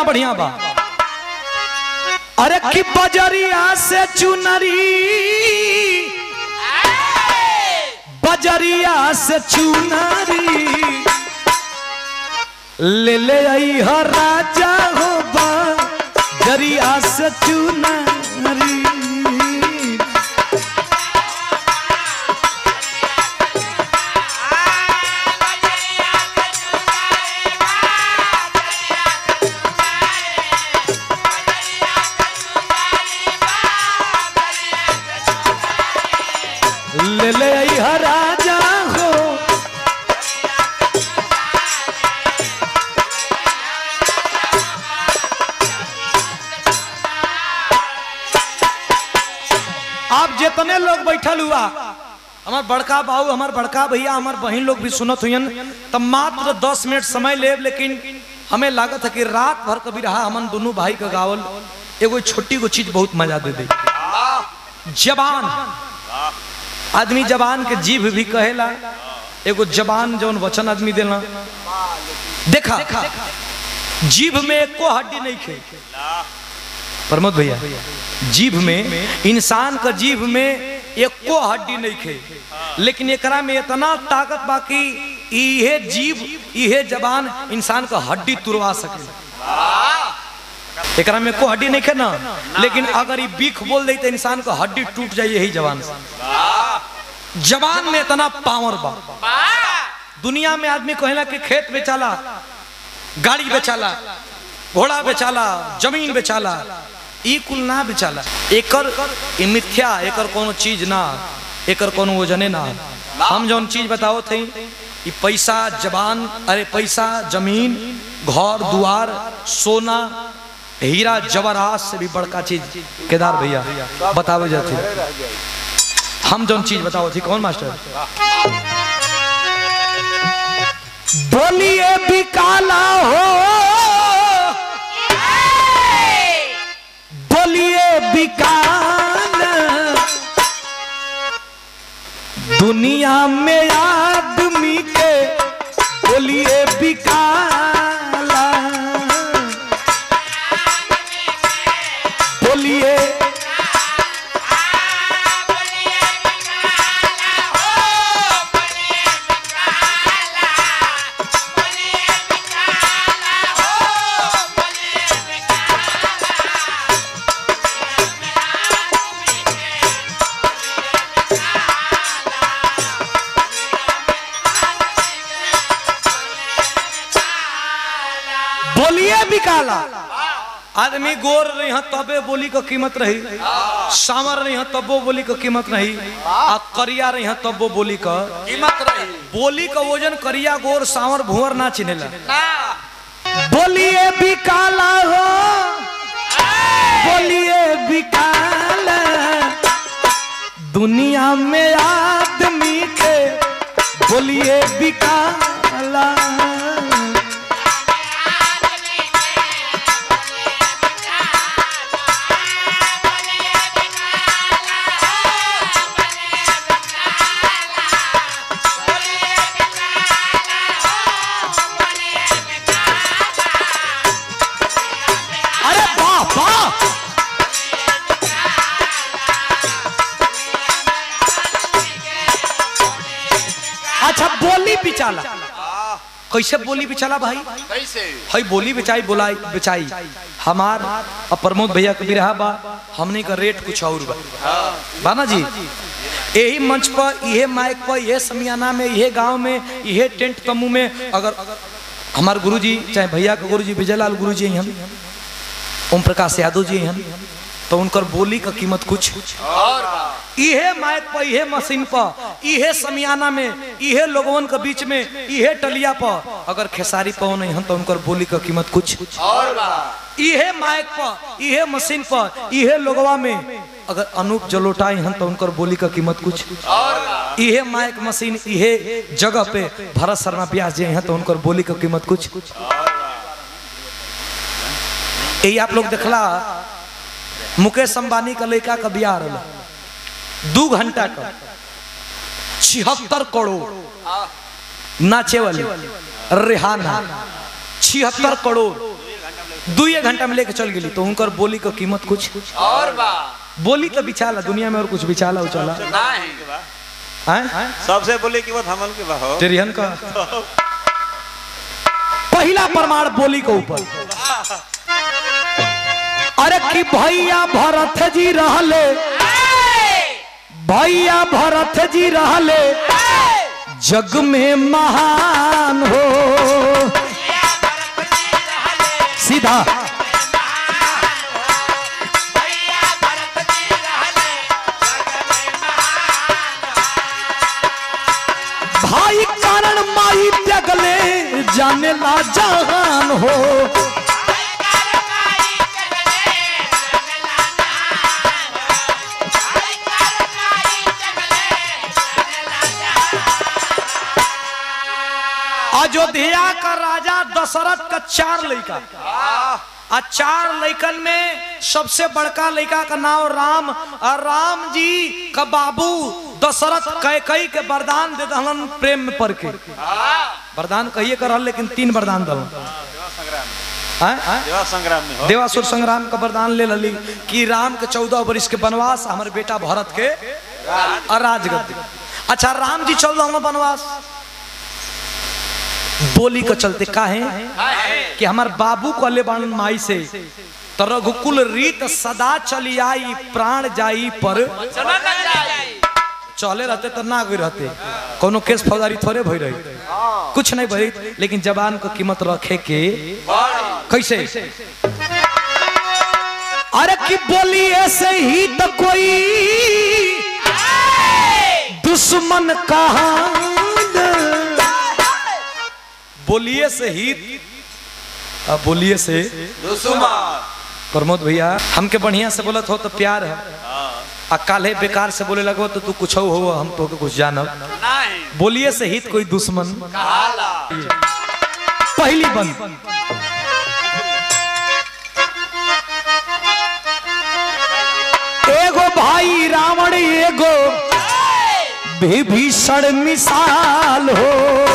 कितना बढ़िया बा। अरे कि बजरिया से चुनरी, बजरिया से चुनरी ले ले आई हर राजा हो, बजरिया से चुनरी। ले ले आई हर राजा हो। आप जितने लोग बैठल हुआ, हमार बड़का बाबू, हमार बड़का भैया, हमार बहन लोग भी सुनत हुई, तब मात्र 10 मिनट समय ले, लेकिन हमें लागत है कि रात भर कभी रहा हमन दोनों भाई का गावल एगो छोटी को चीज बहुत मजा दे दे। जबान, आदमी जबान के जीभ भी कहेला, एगो जबान जौन वचन आदमी देला। देखा जीभ में एको हड्डी नहीं खे प्रमोद भैया, जीभ में, इंसान का जीभ में एको हड्डी नहीं खे, लेकिन एकरा में इतना ताकत बाकी इहे जीभ इहे जबान इंसान का हड्डी तुड़वा सके। एकरा में एको हड्डी नहीं खे ना, लेकिन अगर ये बीख बोल दे तो इंसान का हड्डी टूट जाए यही जबान से। जबान में इतना पावर बा। दुनिया में आदमी कहेला कि खेत बेचाला, गाड़ी बेचाला, घोड़ा बेचाला, जमीन बेचाला, ई कुल ना बेचाला। एकर मिथ्या, एकर कोनो चीज ना, एकर कोनो वजने ना। हम जौन चीज बताओ थे, ये पैसा, जबान, अरे पैसा, जमीन, घर दुआर, सोना, हीरा जवाहरात से भी बड़का चीज केदार भैया बतावे जाते। हम जौन चीज बताओ थी, कौन मास्टर? बोलिए बिकाला हो, बोलिए बिकाला, दुनिया में आदमी के बोलिए बिकाला, बोलिए बिकाला। आदमी गोर रही तबे बोली का कीमत रही, सावर रही तबो बोली का कीमत रही, आ करिया रही तबो बोली का कीमत रही। बोली का वजन करिया गोर सावर भुवर ना चिनेला। बोलिए बिकाला हो, बोलिए बिकाला, दुनिया में आदमी के बोलिए बिकाला। अच्छा बोली बिचाला, कैसे बोली बिचाला भाई? कैसे भाई बोली बिचाई, बोलाई बिचाई। हमार प्रमोद भैया कभी रहा बा, हमने का रेट कुछ और बा ना जी। यही मंच पर, यही माइक पर, यही समियाना में, यही गांव में, यही टेंट तम्बू में अगर हमारे गुरुजी, चाहे भैया के गुरुजी विजयलाल गुरुजी हम, ओम प्रकाश यादव जी हम, तो उनकर बोली का कीमत कुछ और। इहे माइक पर, इहे मशीन पर, इहे समियाना में, इहे लोगवन के बीच में, इहे टलिया पर अगर खेसारी पाओ नहीं हम तो उनकर बोली का कीमत कुछ और। इहे माइक पर, इहे मशीन पर, इहे लोगवा में अगर अनूप जलोटाई हम तो उनकर बोली का कीमत कुछ और। इहे माइक मशीन, इहे जगह पे भरत शर्मा व्यास जी हैं तो उनकर बोली का कीमत कुछ और। यही आप लोग देखला मुकेश अंबानी का लड़का का ब्याह रहा 2 घंटा का 76 करोड़ नाचे वाली रेहाना 76 करोड़ 2 घंटा में लेके चल गई तो उनकर बोली का कीमत कुछ और बा बोली तो बिचाला दुनिया में और कुछ बिचाला उचाला सबसे बोली कीमत हमन के बा तेरिहन का पहला प्रमाण बोली के ऊपर। अरे कि भैया भरत जी रहले, भैया भरत जी रहले जग में महान हो। सीधा भाई कारण माई त्यागले जाने ला जहान हो। अयोध्या का राजा दशरथ का 4 लड़का, 4 लड़कन में सबसे बड़का लड़का का नाम राम, और राम जी का बाबू दशरथ कैकई के वरदान दे दहलन प्रेम में पड़ के। वरदान कहिए कर लेकिन 3 वरदान दल देवासुर संग्राम का वरदान ले लली कि राम के 14 वर्ष के वनवास, हमारे बेटा भरत के राजगद्दी। अच्छा राम जी 14 वनवास बोली का चलते का है कि हमार बाबू को ले बाण माई से तो रघुकुल रीत सदा चली आई प्राण जाई पर चले रहते तो ना गई रहते, कोनो केस फौजदारी थोड़े भई रही, कुछ नहीं भई, लेकिन जबान को कीमत रखे के कैसे। अरे कि बोली ऐसे ही तो कोई दुश्मन कहा, बोलिए से हित बोलिए से दुश्मन। प्रमोद भैया हमके बढ़िया से बोलत हो तो प्यार है, काले बेकार से बोले लगो तो तू कुछ हो हम तो कुछ जानब। बोलिए से हित कोई दुश्मन पहली बंद। एगो भाई रावण एगो विभीषण मिसाल हो।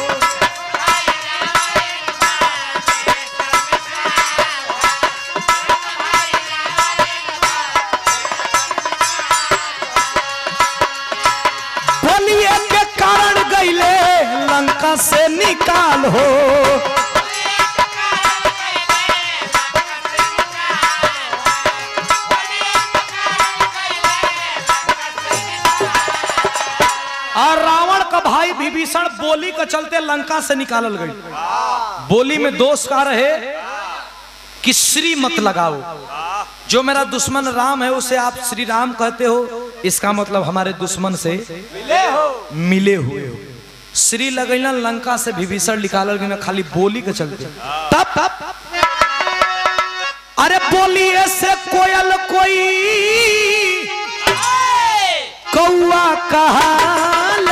लंका से निकाल हो, और रावण का भाई विभीषण बोली के चलते लंका से निकालल गई। बोली में दोष का रहे कि श्री मत लगाओ, जो मेरा दुश्मन राम है उसे आप श्री राम कहते हो, इसका मतलब हमारे दुश्मन से मिले हुए हो। श्री लगैला लंका से विभीषण निकालल गया खाली बोली के चलते। तब अरे बोली ऐसे कोयल कोई कौआ कहाल,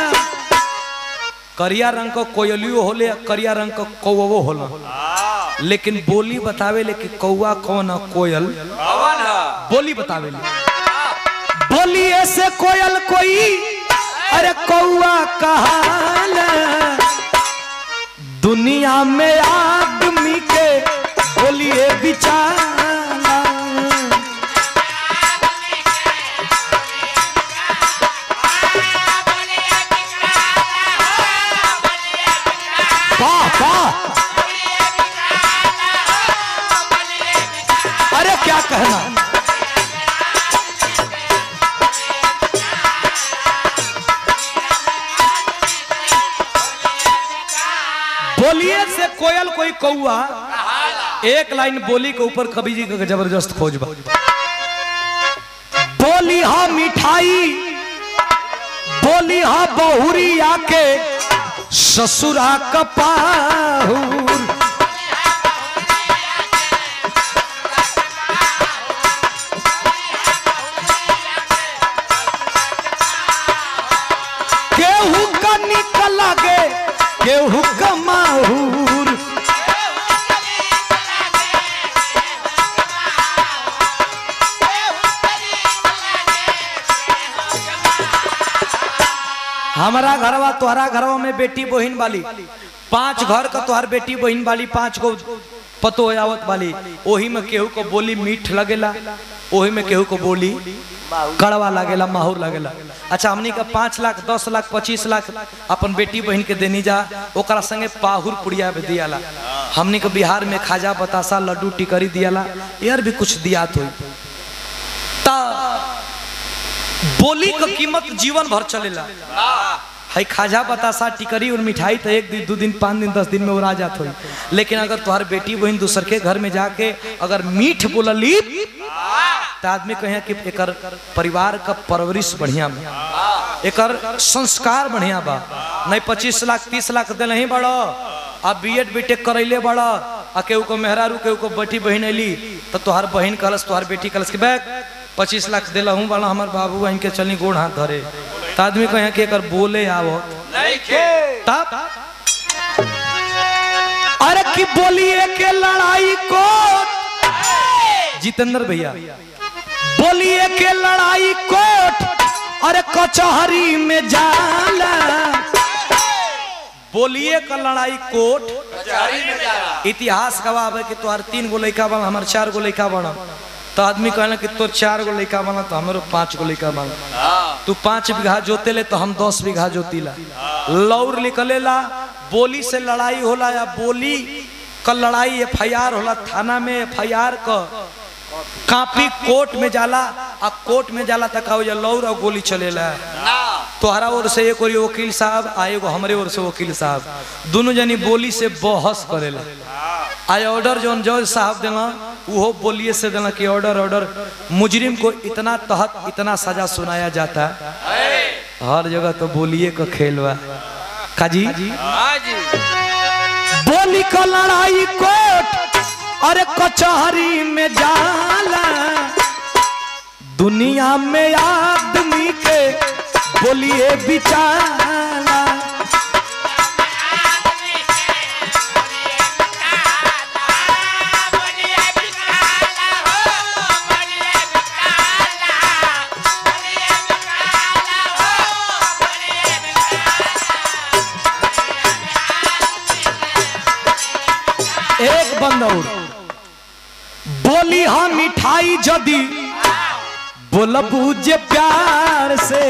करिया रंग का कोयलियो होले, करिया रंग का कौवो होला, लेकिन बोली बतावे ले कि कौआ कौन है कोयल बोली बतावे ले। बोली ऐसे कोयल कोई अरे कौआ कहाल, दुनिया में आदमी के बोलिए बिचारा। वाह वाह, अरे क्या कहना। बोलिए से कोयल कोई कौआ, एक लाइन बोली के ऊपर कवि जी का जबरदस्त खोज बा। बोली हा मिठाई, बोली हा बहुरी आके ससुरा कपाहूर, केहू का निकल लागे केहू का माहूर। हमारा घरवा तोहरा घरवा में बेटी बहन वाली 5 घर का तोहर बेटी बहन वाली 5 को पतो आवत वाली ओही में केहू को बोली मीठ लगेला, ओही में केहू को बोली कड़वा लगेला, माहौर लगेला। अच्छा हमनी का 5 लाख 10 लाख 25 लाख अपन बेटी बहन के देनी जा, ओकरा संगे पाहुर पुड़िया भी दियाला। हमनी के बिहार में खाजा बतासा लड्डू टिकरी दियाला, यार भी कुछ दियात होई। ता बोली का कीमत जीवन भर चलेला। है खाजा बतासा टिकरी और मिठाई तो 1 दिन 2 दिन 5 दिन 10 दिन में उड़ा जात होई, लेकिन अगर तुम्हार बेटी बहन दूसर के घर में जाके अगर मीठ बोलली तो आदमी कहे कि एकर परिवार का परवरिश बढ़िया बा, एकर संस्कार बढ़िया बा। नहीं 25 लाख 30 लाख दिल ही बड़ा, अब बीएड बीटेक करैले बड़ा, आ केहू को मेहरारू केहू को बेटी बहन अली तो तोहार बहन कहलस तोहार बेटी कहलस कि बैग 25 लाख दिला हूँ बड़ा हमार बाबू इनके चलनी गोड़ हाथ धरे, तो आदमी कहे कि एकर बोले आवो तब। अरे की बोलिए के लड़ाई को जितेंद्र भैया, बोलिए के लड़ाई कोट अरे कचहरी में जाला, बोलिए का लड़ाई कोट कचहरी में जाला। इतिहास गवाह है कि तोहर 3 गो लड़का बना हमार 4 गो लड़का बना, तो आदमी कहना कि तोर 4 गो लड़का बना तो हमारो 5 गो लड़का बना। तू 5 बीघा जोते ले तो हम 10 बीघा जोतीला। लौर निकलेला, बोली से लड़ाई होला या बोली का लड़ाई FIR होला, थाना में FIR का कापी कोर्ट में जाला, आ कोर्ट में जाला तक हो जा लौर और गोली चलेला। तोहरा ओर से एक और वकील साहब आ एगो हमरे ओर से वकील साहब, दोनों जनी बोली से बहस करेला। आय ऑर्डर जोन जज साहब देना वो बोलिए से देना कि ऑर्डर मुजरिम को इतना तहत इतना सजा सुनाया जाता है। हर जगह तो बोलिए का खेल बा काजी। बोली का लड़ाई कोर्ट अरे कचहरी में जाला, दुनिया में आदमी के बोलिए बिचारा। एक बंदौर बोली हाँ मिठाई जदी बोलबू जे प्यार से,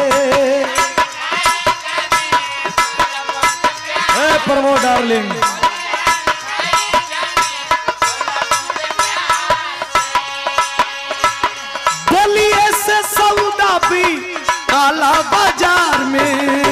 प्रमोद डार्लिंग बोलिए से सौदा भी काला बाजार में,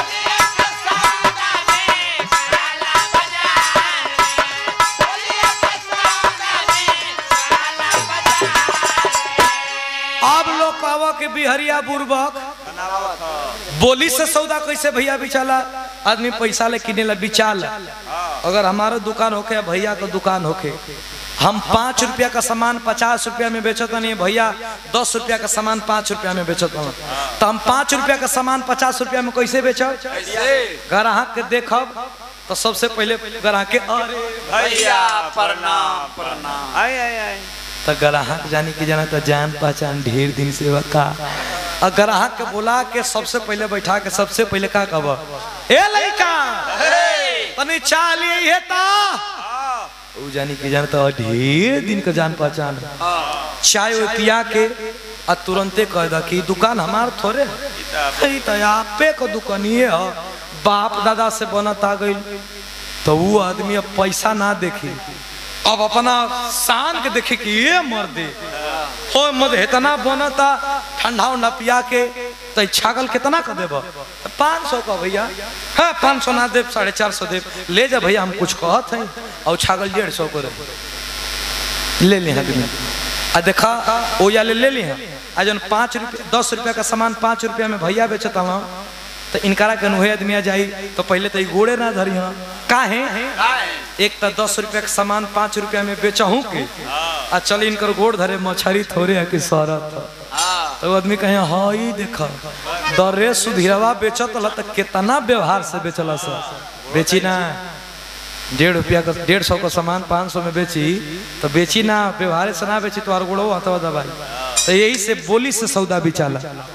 के बिहरिया बुर्बक बोली से सौदा कैसे भैया बिचाला। आदमी पैसा ले किने ला बिचाल। अगर हमारा दुकान होके भैया का दुकान होके, हम 5 रुपया का सामान 50 रुपया में बेचता नहीं, भैया 10 रुपया का सामान 5 रुपया में बेचता हूँ, तो हम 5 रुपया का सामान 50 रुपया में कैसे बेचब? ग्राहक के देखब तो सबसे पहले ग्राहक के अरे भैया प्रणाम प्रणाम आए आए आए, तो ग्राहक जानी कि जाना तो जान पहचान ढेर दिन से का। और ग्राहक के बुला के सबसे पहले बैठा के सबसे पहले का कब ए लड़का तनी चाली है ता उ जानी कि जाना तो ढेर दिन का जान पहचान चाय वो पिया के और तुरंते कह दा कि दुकान हमार थोड़े है तो आपे को दुकानिए है, बाप दादा से बनत आ गई। तो वो आदमी अब पैसा ना देखी, अब अपना शान के देखे कि ये मर्दे हो मद इतना बनता ठंडा उंडा पिया के तो छागल कितना का देब? 500 का भैया है, 500 ना देव 450 देव ले जा भैया, हम कुछ कहत हैं और छागल 150 को ले ले आदमी। आ देखा ओ या ले ली है आज 5 रुपया 10 रुपया का सामान 5 रुपया में भैया बेचता हूँ, तो इनकारा के नुहे आदमी जाई तो पहले तो गोड़े ना धरी हाँ काहे एक तो 10 रुपया का सामान 5 रुपया में बेचहूँ के आ चल इनकर गोड़ धरे मछरी थोड़े है कि सरत, तो आदमी कहे हाँ ही देखा दरे सुधीरवा बेचत तो कितना व्यवहार से बेचला सर, बेची ना 1.5 रुपया का 150 का सामान 500 में बेची तो बेची ना, व्यवहार से ना बेची तो गोड़ो हथवा दबाई। तो यही से बोली से सौदा बिचाला।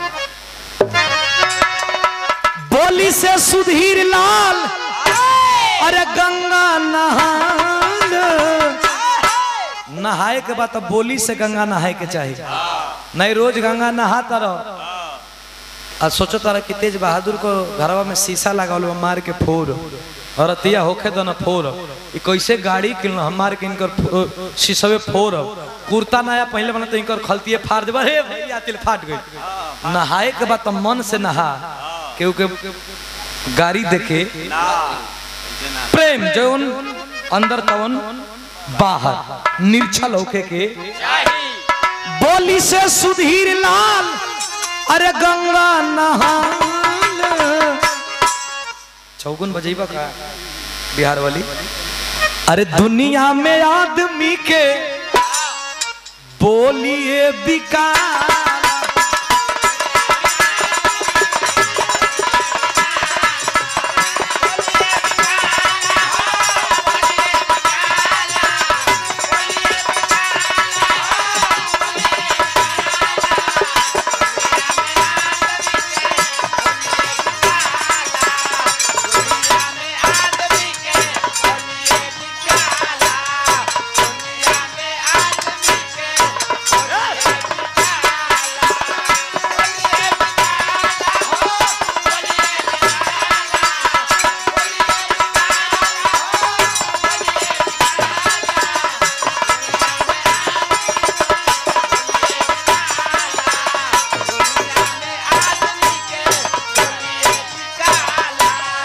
बोली से सुधीर लाल अरे गंगा नहान नहाए के बाद तब बोली से गंगा नहाए के चाहिए, नहीं रोज गंगा नहाता रहो। और सोचो तारा कि तेज बहादुर को घरवा में शीशा लगा लो मार के फोड़ और अतिया होखे तो न फोड़, कैसे गाड़ी किन हमार के इनकर शीशवे फोड़, कुर्ता नया पहले बना तो इनकर खलतिए फाड़ दे, हे भैया तिल फाट गई। नहाए के बाद तो मन से नहा, क्योंकि गाड़ी देखे प्रेम जौन अंदर तवन बाहर निर्छल होके के बोली से सुधीर लाल अरे गंगा नहाल। चौगुन बजेबा का बिहार वाली। अरे दुनिया में आदमी के बोलिए बिकार